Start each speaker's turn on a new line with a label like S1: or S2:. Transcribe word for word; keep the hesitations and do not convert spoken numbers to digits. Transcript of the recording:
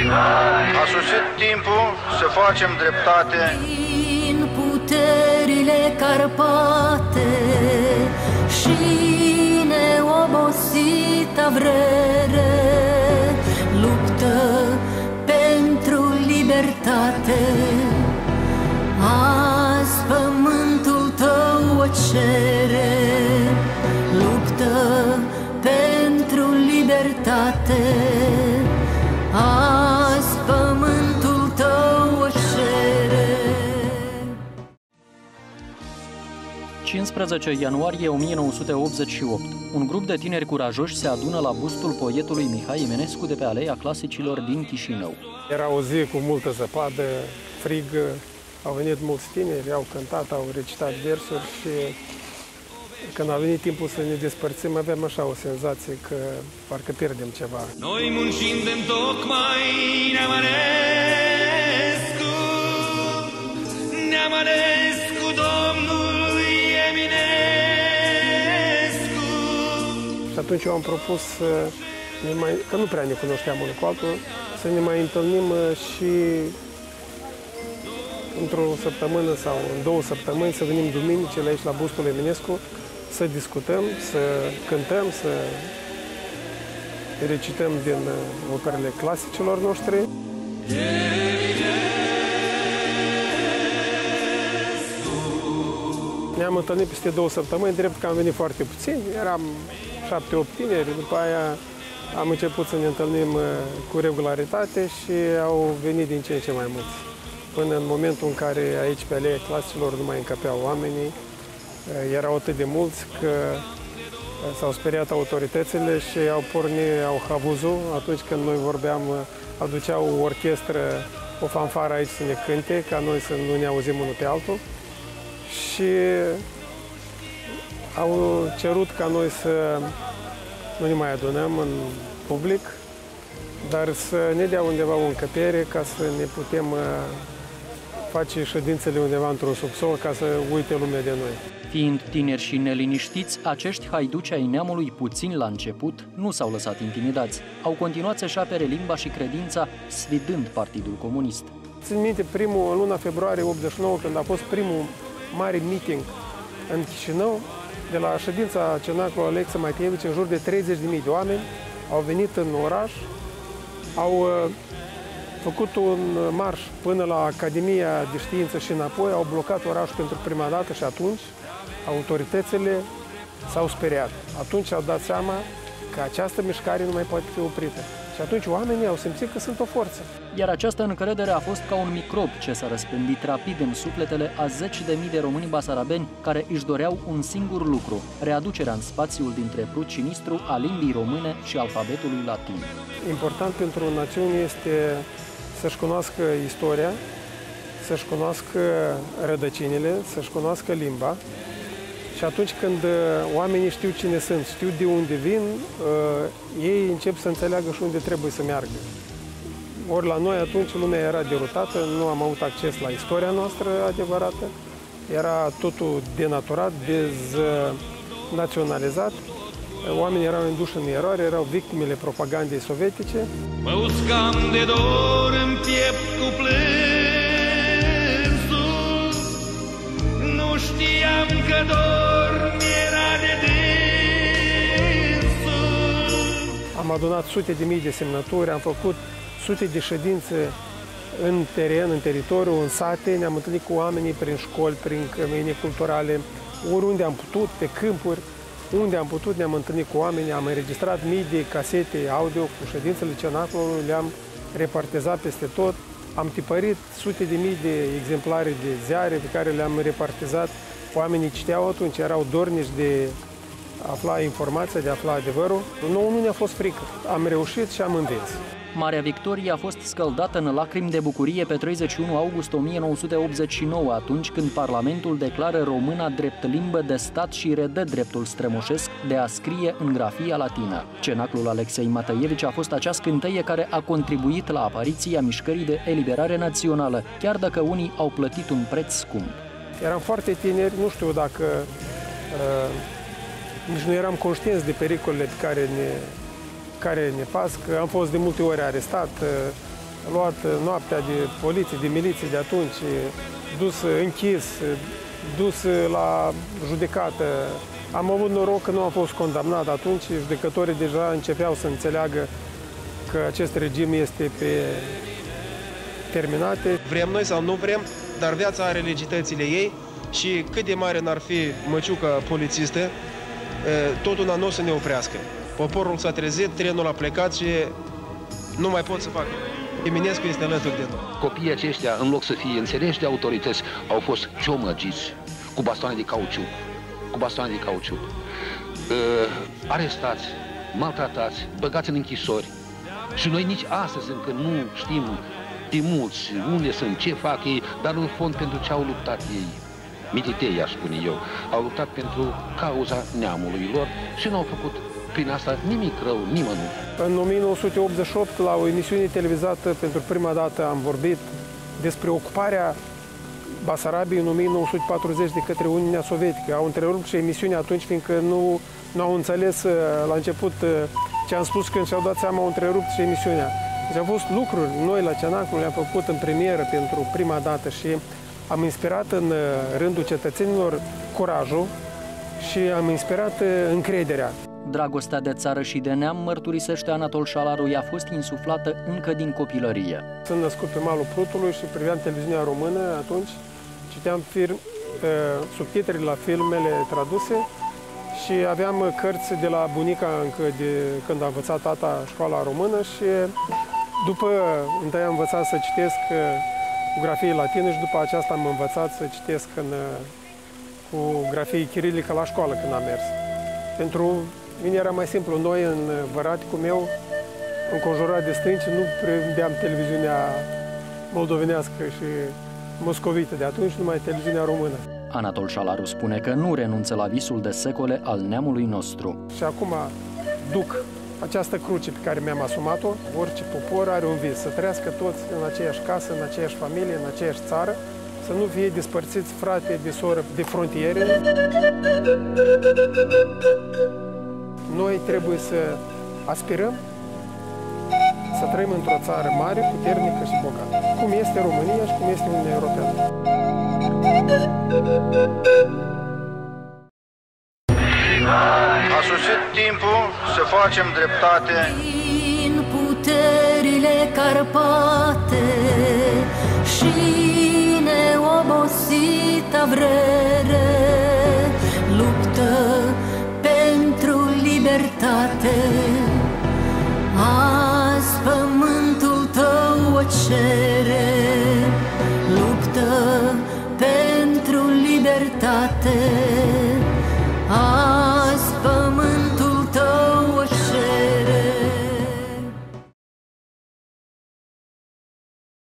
S1: A sosit timpul să facem dreptate.
S2: Din puterile Carpate și neobosita vrere, luptă pentru libertate. Azi pământul tău o cere, luptă pentru libertate. Azi pământul tău o cere.
S3: cincisprezece ianuarie o mie nouă sute optzeci și opt. Un grup de tineri curajoși se adună la bustul poetului Mihai Eminescu de pe Aleea Clasicilor din Chișinău.
S4: Era o zi cu multă zăpadă, frig, au venit mulți tineri, au cântat, au recitat versuri și când a venit timpul să ne despărțim, aveam așa o senzație că parcă pierdem ceva.
S5: Noi muncim de tocmai Neamănescu, Neamănescu domnului Eminescu.
S4: Și atunci eu am propus să ne mai, că nu prea ne cunoșteam unul cu altul, să ne mai întâlnim și într-o săptămână sau în două săptămâni, să venim duminicile aici la bustul Eminescu, să discutăm, să cântăm, să recităm din operele clasicilor noștri. Ne-am întâlnit peste două săptămâni, drept că am venit foarte puțini, eram șapte, opt tineri, după aia am început să ne întâlnim cu regularitate și au venit din ce în ce mai mulți. Până în momentul în care aici pe Aleea Clasicilor nu mai încăpeau oamenii, erau atât de mulți că s-au speriat autoritățile și au pornit, au havuzul. Atunci când noi vorbeam, aduceau o orchestră, o fanfară aici să ne cânte, ca noi să nu ne auzim unul pe altul. Și au cerut ca noi să nu ne mai adunăm în public, dar să ne dea undeva o încăpere ca să ne putem face ședințele undeva într-un subsol ca să uite lumea de noi.
S3: Fiind tineri și neliniștiți, acești haiduci ai neamului, puțin la început, nu s-au lăsat intimidați. Au continuat să-și apere limba și credința, sfidând Partidul Comunist.
S4: Țin minte primul, în luna februarie optzeci și nouă, când a fost primul mare meeting în Chișinău, de la ședința Cenaclului Alexe Matievici, în jur de treizeci de mii de oameni au venit în oraș, au făcut un marș până la Academia de Știință și înapoi, au blocat orașul pentru prima dată și atunci autoritățile s-au speriat. Atunci au dat seama că această mișcare nu mai poate fi oprită. Și atunci oamenii au simțit că sunt o forță.
S3: Iar această încredere a fost ca un microb ce s-a răspândit rapid în sufletele a zeci de mii de români basarabeni care își doreau un singur lucru, readucerea în spațiul dintre Prut și Nistru a limbii române și alfabetului latin.
S4: Important pentru o națiune este să-și cunoască istoria, să-și cunoască rădăcinile, să-și cunoască limba. Și atunci când oamenii știu cine sunt, știu de unde vin, ei încep să înțeleagă și unde trebuie să meargă. Ori la noi atunci lumea era derutată, nu am avut acces la istoria noastră adevărată, era totul denaturat, deznaționalizat, oamenii erau induși în eroare, erau victimele propagandei sovietice.
S5: Mă uscam de dor în piept cu plânsul, nu știam că dor mi-era de dânsul.
S4: Am adunat sute de mii de semnături, am făcut sute de ședințe în teren, în teritoriu, în sate, ne-am întâlnit cu oamenii prin școli, prin cămine culturale, oriunde am putut, pe câmpuri, unde am putut, ne-am întâlnit cu oamenii, am înregistrat mii de casete audio cu ședințele Cenaclului, le-am repartizat peste tot, am tipărit sute de mii de exemplare de ziare pe care le-am repartizat. Oamenii citeau atunci, erau dornici de a afla informația, de a afla adevărul. Nouă nu ne-a fost frică. Am reușit și am învins.
S3: Marea victorie a fost scăldată în lacrimi de bucurie pe treizeci și unu august o mie nouă sute optzeci și nouă, atunci când Parlamentul declară româna drept limbă de stat și redă dreptul strămoșesc de a scrie în grafia latină. Cenaclul Alexei Matăievici a fost acea scânteie care a contribuit la apariția mișcării de eliberare națională, chiar dacă unii au plătit un preț scump.
S4: Eram foarte tineri, nu știu dacă uh, nici nu eram conștienți de pericolele pe care ne care ne pasc. Am fost de multe ori arestat, luat noaptea de poliție, de miliție de atunci, dus închis, dus la judecată. Am avut noroc că nu am fost condamnat atunci, judecătorii deja începeau să înțeleagă că acest regim este pe terminate.
S6: Vrem noi sau nu vrem, dar viața are legitățile ei și cât de mare n-ar fi măciuca polițistă, tot una nu o să ne oprească. Poporul s-a trezit, trenul a plecat și nu mai pot să facă. Eminescu este alături de noi.
S7: Copiii aceștia, în loc să fie înțeleși de autorități, au fost ciomăgiți cu bastoane de cauciuc, cu bastoane de cauciuc, uh, arestați, maltratați, băgați în închisori. Și noi nici astăzi încă nu știm de mulți unde sunt, ce fac ei, dar în fond pentru ce au luptat ei. Mititei, aș spune eu, au luptat pentru cauza neamului lor și nu au făcut prin asta nimic rău nimănui.
S4: În o mie nouă sute optzeci și opt, la o emisiune televizată, pentru prima dată am vorbit despre ocuparea Basarabiei în o mie nouă sute patruzeci de către Uniunea Sovietică. Au întrerupt și emisiunea atunci, fiindcă nu, nu au înțeles la început ce am spus. Când și-au dat seama, au întrerupt și emisiunea. Deci au fost lucruri noi la Cenaclu, le-am făcut în premieră pentru prima dată și am inspirat în rândul cetățenilor curajul și am inspirat încrederea.
S3: Dragostea de țară și de neam, mărturisește Anatol Șalaru, i-a fost insuflată încă din copilărie.
S4: Sunt născut pe malul Prutului și priveam televiziunea română atunci, citeam fir, subtitrele la filmele traduse și aveam cărți de la bunica încă de când a învățat tata școala română și după întâi am învățat să citesc cu grafie latină și după aceasta am învățat să citesc în, cu grafie chirilică la școală când am mers. Pentru mine era mai simplu. Noi în văraticul meu, înconjurat de stânci, nu vedeam televiziunea moldovenească și moscovită. De atunci numai televiziunea română.
S3: Anatol Șalaru spune că nu renunță la visul de secole al neamului nostru.
S4: Și acum duc această cruce pe care mi-am asumat-o. Orice popor are un vis, să trăiască toți în aceeași casă, în aceeași familie, în aceeași țară, să nu fie despărțiți frate de soră de frontiere. Noi trebuie să aspirăm să trăim într-o țară mare, puternică și bogată, cum este România și cum este Uniunea Europeană.
S1: A sosit timpul să facem dreptate.
S2: Din puterile Carpate și neobosita vrere, luptă pentru libertate. Azi pământul tău o cere, luptă pentru libertate.